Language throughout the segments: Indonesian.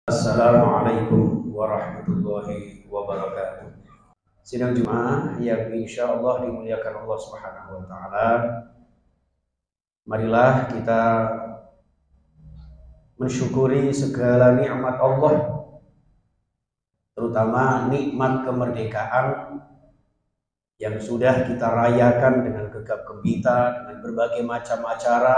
Assalamualaikum warahmatullahi wabarakatuh. Sidang Jumat yang insya Allah dimuliakan Allah Subhanahu wa Ta'ala. Marilah kita mensyukuri segala nikmat Allah, terutama nikmat kemerdekaan yang sudah kita rayakan dengan gegap gempita, dengan berbagai macam acara.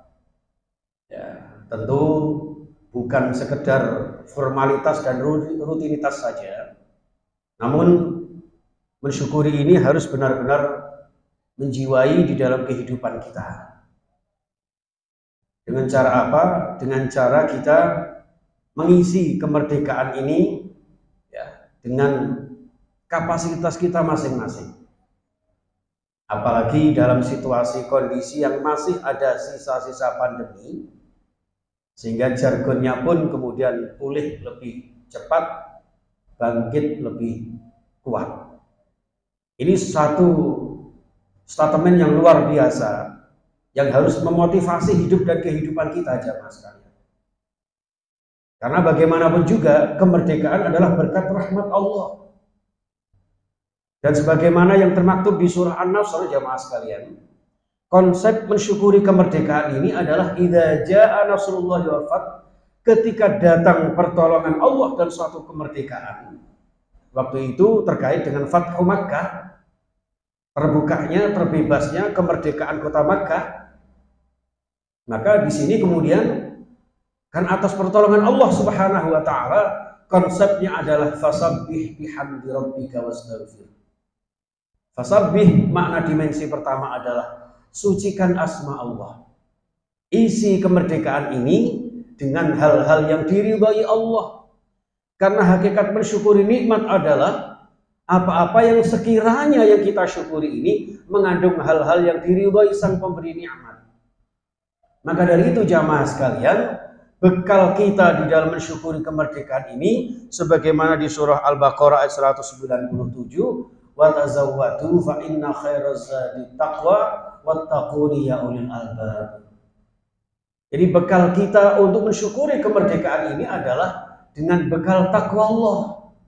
Ya, tentu bukan sekedar formalitas dan rutinitas saja, namun mensyukuri ini harus benar-benar menjiwai di dalam kehidupan kita. Dengan cara apa? Dengan cara kita mengisi kemerdekaan ini ya, dengan kapasitas kita masing-masing. Apalagi dalam situasi kondisi yang masih ada sisa-sisa pandemi, sehingga jargonnya pun kemudian pulih lebih cepat, bangkit lebih kuat. Ini satu statement yang luar biasa yang harus memotivasi hidup dan kehidupan kita, jamaah sekalian. Karena bagaimanapun juga kemerdekaan adalah berkat rahmat Allah. Dan sebagaimana yang termaktub di surah An-Nasr, jamaah sekalian, konsep mensyukuri kemerdekaan ini adalah idza jaa nasrullahi wal fath, ketika datang pertolongan Allah dan suatu kemerdekaan. Waktu itu terkait dengan Fathu Makkah, terbukanya, terbebasnya kemerdekaan kota Makkah. Maka di sini kemudian kan atas pertolongan Allah Subhanahu wa Ta'ala, konsepnya adalah fasabbih bihamdi rabbika wastaghfir. Fasabbih, makna dimensi pertama adalah sucikan asma Allah. Isi kemerdekaan ini dengan hal-hal yang diridhai Allah. Karena hakikat mensyukuri nikmat adalah apa-apa yang sekiranya yang kita syukuri ini mengandung hal-hal yang diridhai sang pemberi nikmat. Maka dari itu jamaah sekalian, bekal kita di dalam mensyukuri kemerdekaan ini sebagaimana di surah Al-Baqarah ayat 197, wa tazawwadu fa inna khairaz zadi taqwa wattaquni ya ulil albab. Jadi bekal kita untuk mensyukuri kemerdekaan ini adalah dengan bekal takwa Allah.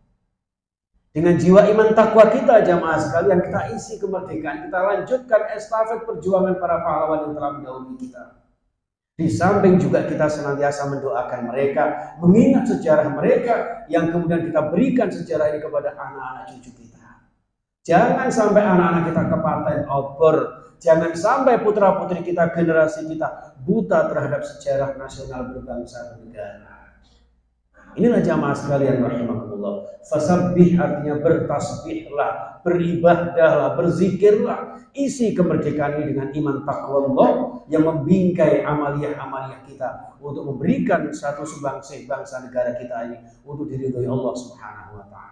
Dengan jiwa iman takwa kita, jamaah sekalian, kita isi kemerdekaan, kita lanjutkan estafet perjuangan para pahlawan yang telah mendahului kita. Di samping juga kita senantiasa mendoakan mereka, mengingat sejarah mereka yang kemudian kita berikan sejarah ini kepada anak-anak cucu kita. Jangan sampai anak-anak kita kepaten obor, jangan sampai putra-putri kita, generasi kita buta terhadap sejarah nasional berbangsa bernegara. Inilah jamaah sekalian rahimakumullah. Fasabbih artinya bertasbihlah, beribadahlah, berzikirlah. Isi kemerdekaan ini dengan iman takwa Allah yang membingkai amaliyah-amaliyah kita untuk memberikan satu sumbangsih bangsa negara kita ini untuk diridhoi Allah Subhanahu wa Ta'ala.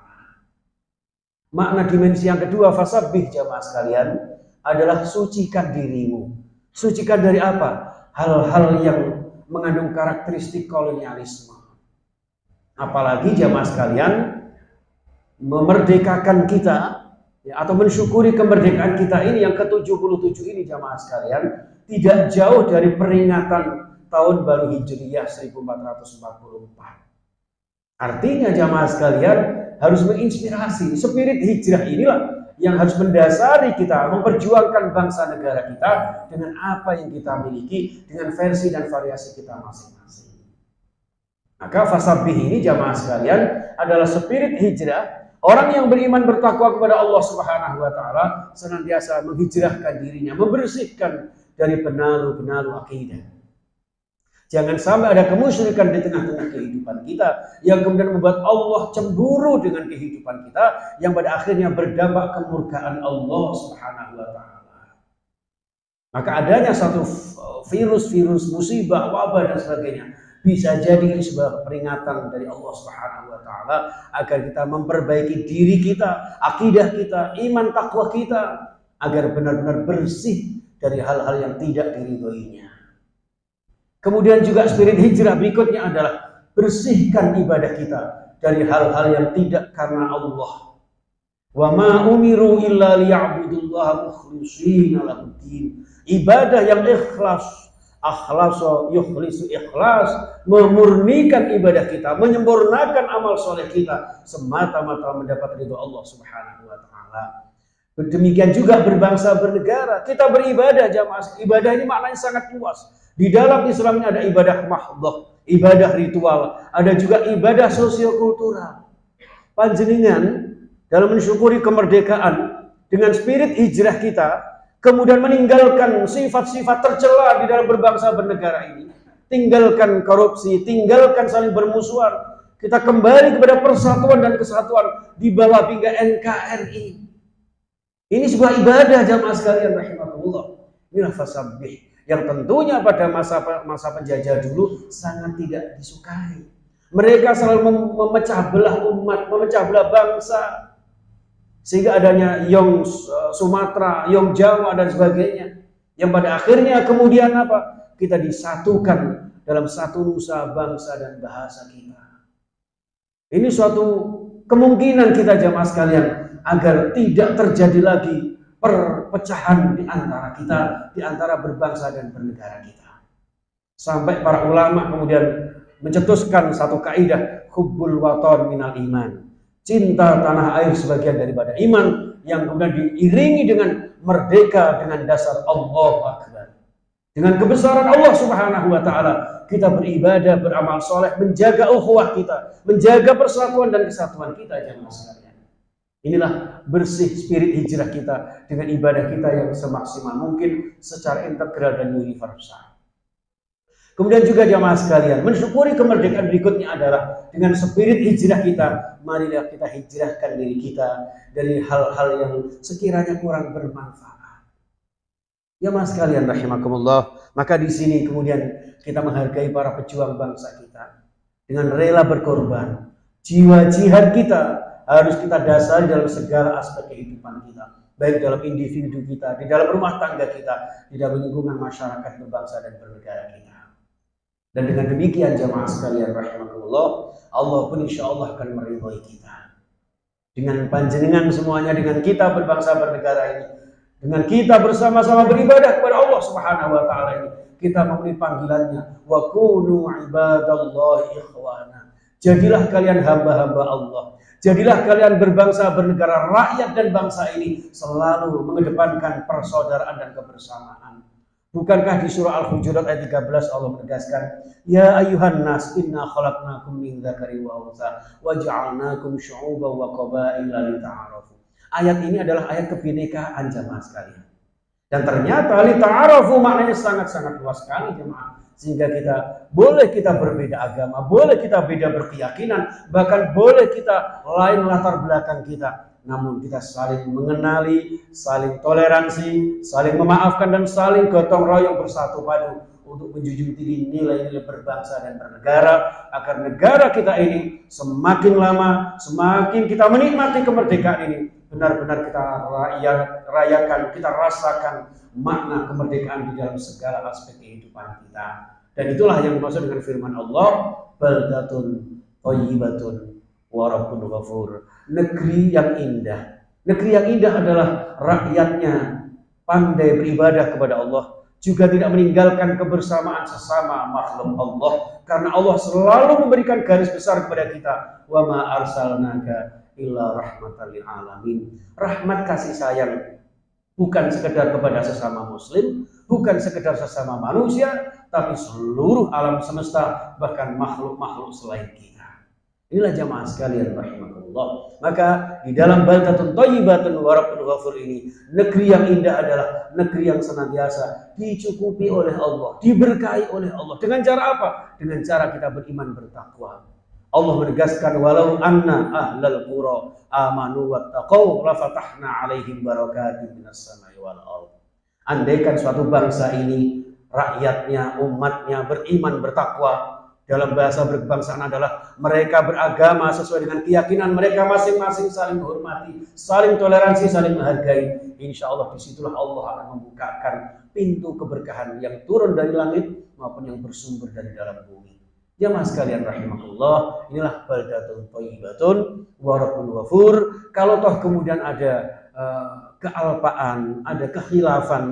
Makna dimensi yang kedua fasabbih jamaah sekalian adalah sucikan dirimu. Sucikan dari apa? Hal-hal yang mengandung karakteristik kolonialisme. Apalagi jamaah sekalian, memerdekakan kita ya, atau mensyukuri kemerdekaan kita ini yang ke-77 ini jamaah sekalian, tidak jauh dari peringatan tahun baru Hijriyah 1444. Artinya jamaah sekalian harus menginspirasi. Spirit hijrah inilah yang harus mendasari kita memperjuangkan bangsa negara kita dengan apa yang kita miliki, dengan versi dan variasi kita masing-masing. Maka fasabbih ini jamaah sekalian adalah spirit hijrah. Orang yang beriman bertakwa kepada Allah Subhanahu wa Ta'ala senantiasa menghijrahkan dirinya, membersihkan dari benalu-benalu akidah. Jangan sampai ada kemusyrikan di tengah-tengah kehidupan kita yang kemudian membuat Allah cemburu dengan kehidupan kita, yang pada akhirnya berdampak kemurkaan Allah Subhanahu wa Ta'ala. Maka adanya satu virus, musibah, wabah dan sebagainya bisa jadi ini sebuah peringatan dari Allah Subhanahu wa Ta'ala agar kita memperbaiki diri kita, akidah kita, iman takwa kita agar benar-benar bersih dari hal-hal yang tidak diridhoinya. Kemudian juga spirit hijrah berikutnya adalah bersihkan ibadah kita dari hal-hal yang tidak karena Allah. Wa ma umiru illa liya'budullaha mukhlishina lahuddin. Ibadah yang ikhlas, akhlaso yukhlisu ikhlas, memurnikan ibadah kita, menyempurnakan amal soleh kita semata-mata mendapat ridho Allah Subhanahu wa taala. Demikian juga berbangsa bernegara, kita beribadah jamaah. Ibadah ini maknanya sangat luas. Di dalam Islam ini ada ibadah mahdhah, ibadah ritual, ada juga ibadah sosiokultural. Panjenengan dalam mensyukuri kemerdekaan dengan spirit hijrah kita, kemudian meninggalkan sifat-sifat tercela di dalam berbangsa bernegara ini, tinggalkan korupsi, tinggalkan saling bermusuhan, kita kembali kepada persatuan dan kesatuan di bawah bingkai NKRI. Ini sebuah ibadah jamaah sekalian rahimakumullah. Inilah fasabbih yang tentunya pada masa penjajah dulu sangat tidak disukai. Mereka selalu memecah belah umat, memecah belah bangsa, sehingga adanya Yong Sumatera, Yong Jawa dan sebagainya. Yang pada akhirnya kemudian apa? Kita disatukan dalam satu nusa, bangsa dan bahasa kita. Ini suatu kemungkinan kita jamaah sekalian agar tidak terjadi lagi perpecahan di antara kita, di antara berbangsa dan bernegara kita. Sampai para ulama kemudian mencetuskan satu kaidah, hubbul waton minal iman. Cinta tanah air sebagian daripada iman, yang kemudian diiringi dengan merdeka dengan dasar Allahu Akbar. Dengan kebesaran Allah Subhanahu wa taala, kita beribadah, beramal soleh, menjaga ukhuwah kita, menjaga persatuan dan kesatuan kita jemaah sekalian. Inilah bersih spirit hijrah kita dengan ibadah kita yang semaksimal mungkin secara integral dan universal. Kemudian juga jamaah sekalian, mensyukuri kemerdekaan berikutnya adalah dengan spirit hijrah kita, marilah kita hijrahkan diri kita dari hal-hal yang sekiranya kurang bermanfaat. Jamaah sekalian rahimakumullah, maka di sini kemudian kita menghargai para pejuang bangsa kita dengan rela berkorban. Jiwa jihad kita harus kita dasari dalam segala aspek kehidupan kita, baik dalam individu kita, di dalam rumah tangga kita, di dalam lingkungan masyarakat berbangsa dan bernegara kita. Dan dengan demikian jamaah sekalian rahimakumullah, Allah pun insya Allah akan meridhai kita. Dengan panjenengan semuanya, dengan kita berbangsa bernegara ini, dengan kita bersama-sama beribadah kepada Allah Subhanahu wa taala ini, kita memenuhi panggilannya, wa kunu ibadallahi ikhwana. Jadilah kalian hamba-hamba Allah. Jadilah kalian berbangsa bernegara, rakyat dan bangsa ini selalu mengedepankan persaudaraan dan kebersamaan. Bukankah di surah Al-Hujurat ayat 13 Allah menegaskan, ya ayuhan nas inna khalaqnakum min dzakari wa untha wa ja'alnakum syu'uban wa qabaila lita'arafu. Ayat ini adalah ayat kebinekaan jamaah sekalian. Dan ternyata lita'arafu maknanya sangat-sangat luas sekali jemaah. Sehingga kita berbeda agama, boleh kita beda berkeyakinan, bahkan boleh kita lain latar belakang kita. Namun kita saling mengenali, saling toleransi, saling memaafkan dan saling gotong royong bersatu padu untuk menjunjung tinggi nilai-nilai berbangsa dan bernegara, agar negara kita ini semakin lama, semakin kita menikmati kemerdekaan ini, benar-benar kita rayakan, kita rasakan makna kemerdekaan di dalam segala aspek kehidupan kita. Dan itulah yang dimaksud dengan firman Allah, baldatun thayyibatun wa rabbun ghafur. Negeri yang indah. Negeri yang indah adalah rakyatnya pandai beribadah kepada Allah, juga tidak meninggalkan kebersamaan sesama makhluk Allah, karena Allah selalu memberikan garis besar kepada kita, wa ma arsalnaka illa rahmatan lil alamin. Rahmat kasih sayang bukan sekedar kepada sesama muslim, bukan sekedar sesama manusia, tapi seluruh alam semesta, bahkan makhluk-makhluk selain kita. Inilah jamaah sekalian rahimakumullah. Maka di dalam baldatun thayyibatun wa rabbun ghafur ini, negeri yang indah adalah negeri yang senantiasa dicukupi oleh Allah, diberkahi oleh Allah. Dengan cara apa? Dengan cara kita beriman bertakwa. Allah menegaskan, walau anna ahlal qura amanu wattaqau lafatahna alaihim barakatin minas samai wal ardh. Andaikan suatu bangsa ini, rakyatnya, umatnya beriman bertakwa, dalam bahasa berkebangsaan adalah mereka beragama sesuai dengan keyakinan mereka masing-masing, saling menghormati, saling toleransi, saling menghargai. Insya Allah disitulah Allah akan membukakan pintu keberkahan yang turun dari langit maupun yang bersumber dari dalam bumi. Jamaah sekalian rahimakumullah, inilah baldatun thayyibatun wa rabbun ghafur. Kalau toh kemudian ada kealpaan, ada kekhilafan di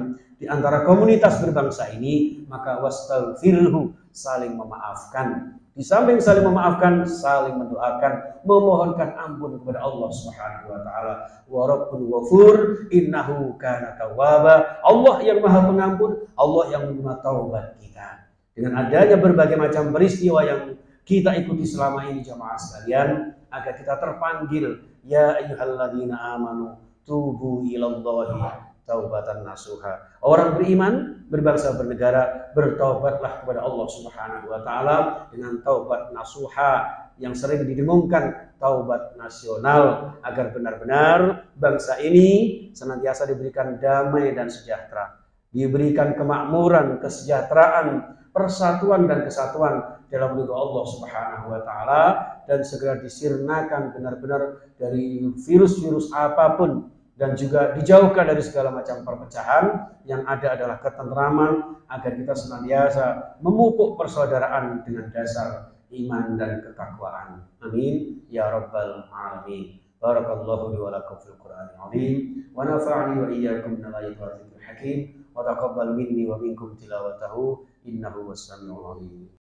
di antara komunitas berbangsa ini, maka wastaghfirhu, saling memaafkan. Di samping saling memaafkan, saling mendoakan, memohonkan ampun kepada Allah Subhanahu wa taala. Wa rabbul ghafur innahu kana tawwaba. Allah yang Maha Pengampun, Allah yang menerima taubat kita. Dengan adanya berbagai macam peristiwa yang kita ikuti selama ini jamaah sekalian, agar kita terpanggil, ya ayyuhalladzina amanu tubu ilallahi taubatan nasuha. Orang beriman, berbangsa, bernegara, bertaubatlah kepada Allah Subhanahu wa taala dengan taubat nasuha yang sering didengungkan, taubat nasional, agar benar-benar bangsa ini senantiasa diberikan damai dan sejahtera, diberikan kemakmuran, kesejahteraan, persatuan dan kesatuan dalam ridho Allah Subhanahu wa taala, dan segera disirnakan benar-benar dari virus-virus apapun, dan juga dijauhkan dari segala macam perpecahan. Yang ada adalah ketentraman, agar kita senantiasa memupuk persaudaraan dengan dasar iman dan ketakwaan. Amin ya rabbal alamin. Barakallahu li wa lakum fil Qur'anil azim wa nafa'ani wa iyyakum minal ayati wa dzikril hakim wa taqabbal minni wa minkum tilawatahu innahu was-sami'ul alim.